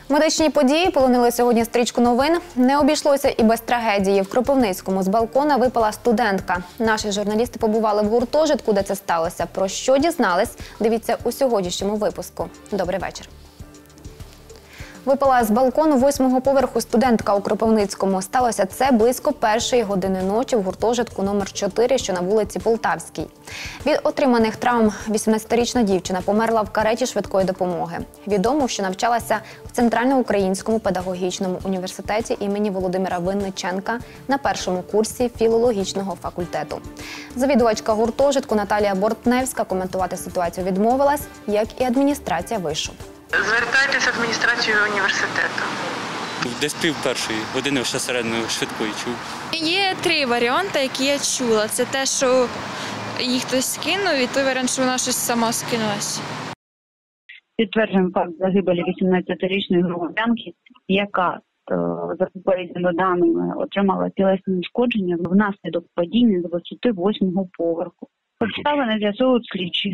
Медичні події полонили сьогодні стрічку новин. Не обійшлося і без трагедії. В Кропивницькому з балкона випала студентка. Наші журналісти побували в гуртожитку, де це сталося. Про що дізнались? Дивіться у сьогоднішньому випуску. Добрий вечір. Випала з балкону 8-го поверху студентка у Кропивницькому. Сталося це близько 1-ї години ночі в гуртожитку номер 4, що на вулиці Полтавській. Від отриманих травм 18-річна дівчина померла в кареті швидкої допомоги. Відомо, що навчалася в Центральноукраїнському педагогічному університеті імені Володимира Винниченка на першому курсі філологічного факультету. Завідувачка гуртожитку Наталія Бортневська коментувати ситуацію відмовилась, як і адміністрація вишу. Звертайтеся в адміністрацію університету. Десь пів першої години ще середньої швидкої чув. Є 3 варіанти, які я чула. Це те, що їх хтось скинув, і той варіант, що вона щось сама скинулась. Підтверджуємо факт загибелі 18-річної громадянки, яка, за попередніми даними, отримала тілесні ушкодження внаслідок падіння з висоти 8-го поверху. Обставини з'ясовують слідчі.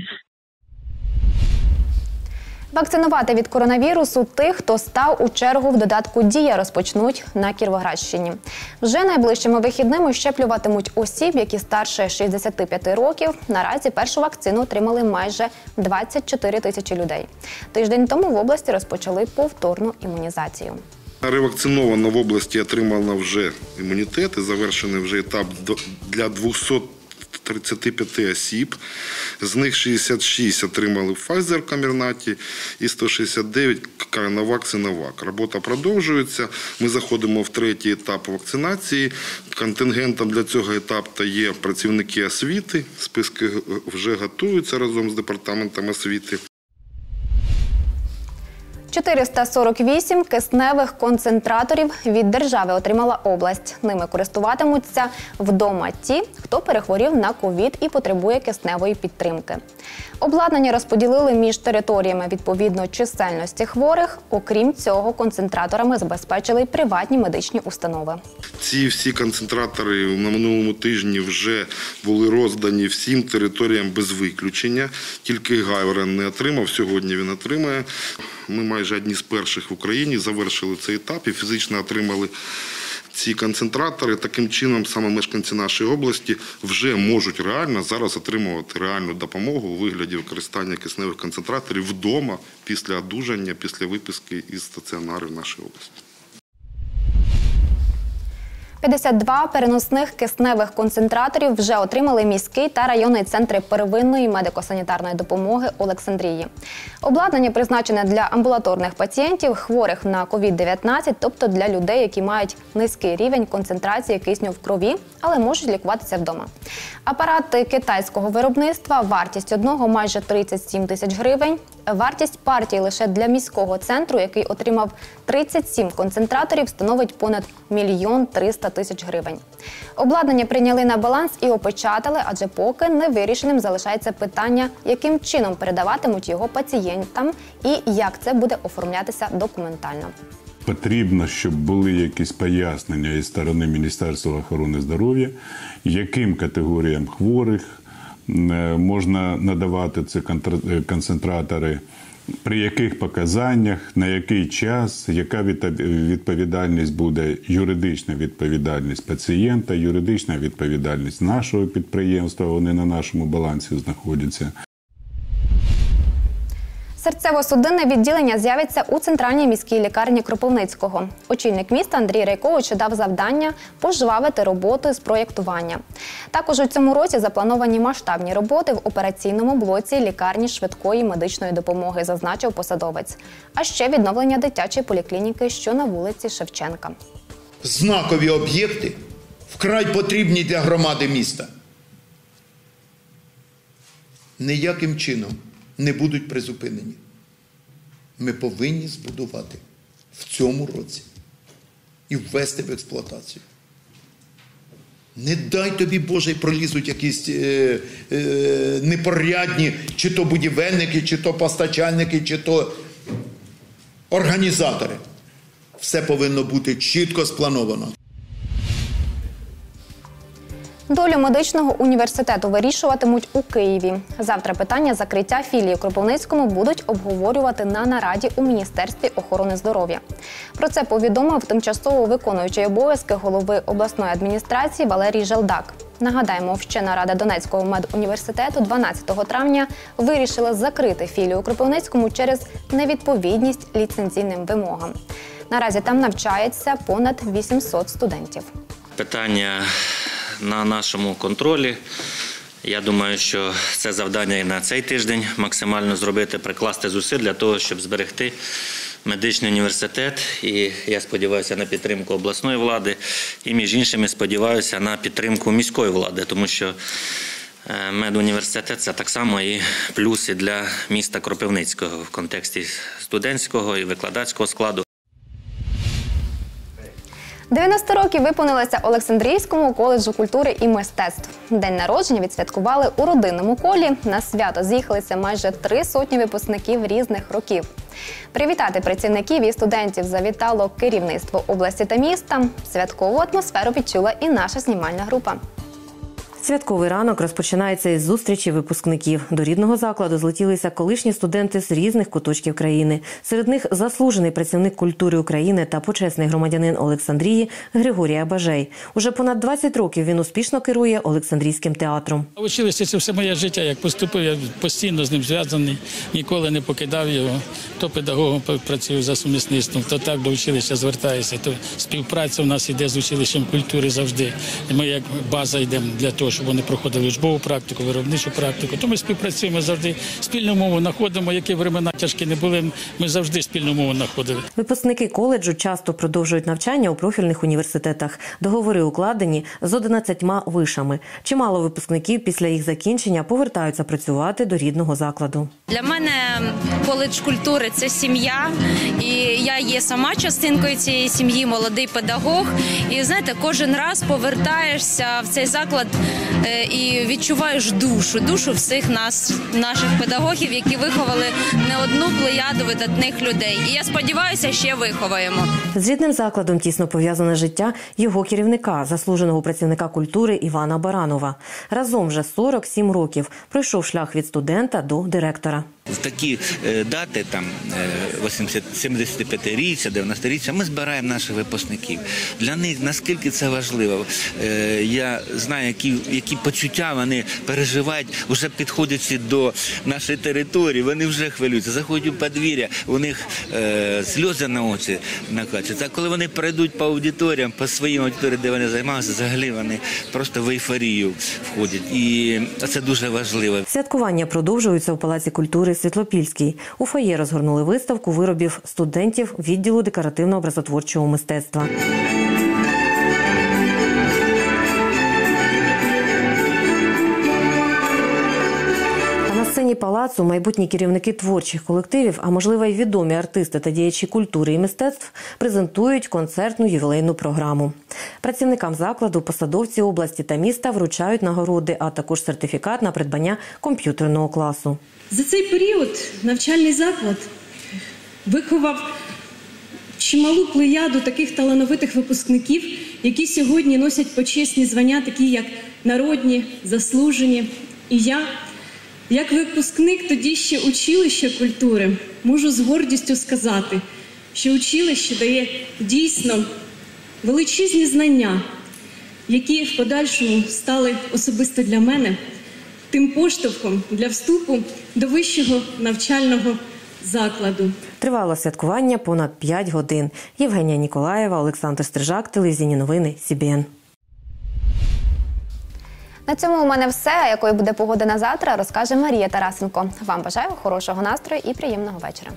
Вакцинувати від коронавірусу тих, хто став у чергу в додатку «Дія», розпочнуть на Кіровоградщині. Вже найближчими вихідними щеплюватимуть осіб, які старше 65 років. Наразі першу вакцину отримали майже 24 тисячі людей. Тиждень тому в області розпочали повторну імунізацію. Ревакциновано в області отримано вже імунітет і завершений вже етап для 235 осіб. З них 66 отримали Pfizer в Камернаті і 169 Коронавак-Синовак. Робота продовжується. Ми заходимо в 3-й етап вакцинації. Контингентом для цього етапу є працівники освіти. Списки вже готуються разом з департаментом освіти. 448 кисневих концентраторів від держави отримала область. Ними користуватимуться вдома ті, хто перехворів на ковід і потребує кисневої підтримки. Обладнання розподілили між територіями відповідно чисельності хворих. Окрім цього, концентраторами забезпечили й приватні медичні установи. Ці всі концентратори на минулому тижні вже були роздані всім територіям без виключення. Тільки Гайворон не отримав, сьогодні він отримає. Ми майже одні з перших в Україні завершили цей етап і фізично отримали ці концентратори. Таким чином, саме мешканці нашої області вже можуть реально зараз отримувати реальну допомогу у вигляді використання кисневих концентраторів вдома після одужання, після виписки із стаціонарів нашої області. 52 переносних кисневих концентраторів вже отримали міський та районний центри первинної медико-санітарної допомоги Олександрії. Обладнання призначене для амбулаторних пацієнтів, хворих на COVID-19, тобто для людей, які мають низький рівень концентрації кисню в крові, але можуть лікуватися вдома. Апарати китайського виробництва, вартість одного майже 37 тисяч гривень. Вартість партії лише для міського центру, який отримав 37 концентраторів, становить понад 1 300 000 гривень. Обладнання прийняли на баланс і опечатали, адже поки не вирішеним залишається питання, яким чином передаватимуть його пацієнтам і як це буде оформлятися документально. Потрібно, щоб були якісь пояснення із сторони Міністерства охорони здоров'я, яким категоріям хворих можна надавати ці концентратори, при яких показаннях, на який час, яка відповідальність буде, юридична відповідальність пацієнта, юридична відповідальність нашого підприємства, вони на нашому балансі знаходяться. Серцево-судинне відділення з'явиться у центральній міській лікарні Кропивницького. Очільник міста Андрій Рейкович дав завдання пожвавити роботу з проєктування. Також у цьому році заплановані масштабні роботи в операційному блоці лікарні швидкої медичної допомоги, зазначив посадовець. А ще відновлення дитячої поліклініки, що на вулиці Шевченка. Знакові об'єкти вкрай потрібні для громади міста. Ніяким чином не будуть призупинені. Ми повинні збудувати в цьому році і ввести в експлуатацію. Не дай тобі, Боже, пролізуть якісь непорядні, чи то будівельники, чи то постачальники, чи то організатори. Все повинно бути чітко сплановано. Долю медичного університету вирішуватимуть у Києві. Завтра питання закриття філії у Кропивницькому будуть обговорювати на нараді у Міністерстві охорони здоров'я. Про це повідомив тимчасово виконуючий обов'язки голови обласної адміністрації Валерій Желдак. Нагадаємо, вчена рада Донецького медуніверситету 12 травня вирішила закрити філію у Кропивницькому через невідповідність ліцензійним вимогам. Наразі там навчається понад 800 студентів. Питання на нашому контролі. Я думаю, що це завдання і на цей тиждень максимально зробити, прикласти зусиль для того, щоб зберегти медичний університет. І я сподіваюся на підтримку обласної влади і, між іншими, сподіваюся на підтримку міської влади, тому що медуніверситет – це так само і плюси для міста Кропивницького в контексті студентського і викладацького складу. 90 років виповнилося Олександрійському коледжу культури і мистецтв. День народження відсвяткували у родинному колі. На свято з'їхалися майже 300 випускників різних років. Привітати працівників і студентів завітало керівництво області та міста. Святкову атмосферу відчула і наша знімальна група. Святковий ранок розпочинається із зустрічі випускників. До рідного закладу злетілися колишні студенти з різних куточків країни. Серед них заслужений працівник культури України та почесний громадянин Олександрії Григорій Абажей. Уже понад 20 років він успішно керує Олександрійським театром. Училище – це все моє життя. Як поступив, я постійно з ним зв'язаний, ніколи не покидав його. То педагогом працюю за сумісництвом, то так до училища звертаюся. То співпраця у нас йде з училищем культури завжди. Ми як база йдемо для того, щоб вони проходили учбову практику, виробничу практику. То ми співпрацюємо завжди, спільну мову знаходимо. Які времена тяжкі не були, ми завжди спільну мову знаходили. Випускники коледжу часто продовжують навчання у профільних університетах. Договори укладені з 11 вишами. Чимало випускників після їх закінчення повертаються працювати до рідного закладу. Для мене коледж культури – це сім'я. І я є сама частинкою цієї сім'ї, молодий педагог. І знаєте, кожен раз повертаєшся в цей заклад і відчуваєш душу всіх наших педагогів, які виховали не одну плеяду видатних людей. І я сподіваюся, ще виховаємо. З рідним закладом тісно пов'язане життя його керівника, заслуженого працівника культури Івана Баранова. Разом вже 47 років пройшов шлях від студента до директора. В такі дати, там 75-річчя, 90-річчя, ми збираємо наших випускників. Для них наскільки це важливо. Я знаю, які почуття вони переживають, вже підходячи до нашої території, вони вже хвилюються. Заходять у подвір'я, у них сльози на очі накачуються. А коли вони пройдуть по аудиторіям, по своїм аудиторіям, де вони займалися, взагалі вони просто в ейфорію входять. І це дуже важливо. Святкування продовжуються у Палаці культури Світлопільський. У фоє розгорнули виставку виробів студентів відділу декоративно-образотворчого мистецтва. На сцені палацу майбутні керівники творчих колективів, а можливо й відомі артисти та діячі культури і мистецтв, презентують концертну ювілейну програму. Працівникам закладу посадовці області та міста вручають нагороди, а також сертифікат на придбання комп'ютерного класу. За цей період навчальний заклад виховав чималу плеяду таких талановитих випускників, які сьогодні носять почесні звання, такі як народні, заслужені. І я, як випускник тоді ще училища культури, можу з гордістю сказати, що училище дає дійсно величезні знання, які в подальшому стали особисто для мене тим поштовхом для вступу до вищого навчального закладу. Тривало святкування понад 5 годин. Євгенія Ніколаєва, Олександр Стрижак, телевізійні новини СІБІН. На цьому у мене все. А якою буде погода на завтра, розкаже Марія Тарасенко. Вам бажаю хорошого настрою і приємного вечора.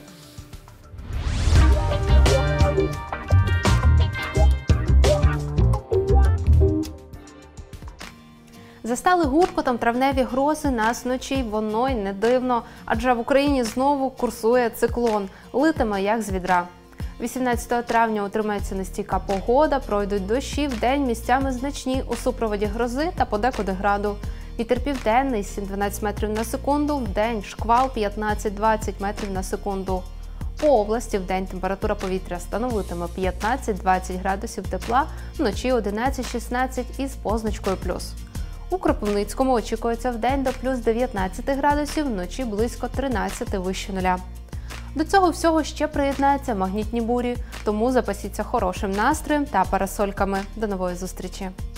Застали гуркотом травневі грози нас вночі, воно й не дивно, адже в Україні знову курсує циклон, литиме як з відра. 18 травня утримається нестійка погода, пройдуть дощі, вдень місцями значні у супроводі грози та подекуди граду. Вітер південний 7-12 метрів на секунду, вдень шквал 15-20 метрів на секунду. По області вдень температура повітря становитиме 15-20 градусів тепла, вночі 11-16 із позначкою плюс. У Кропивницькому очікується вдень до плюс 19 градусів, вночі близько 13 вище нуля. До цього всього ще приєднаються магнітні бурі, тому запасіться хорошим настроєм та парасольками. До нової зустрічі!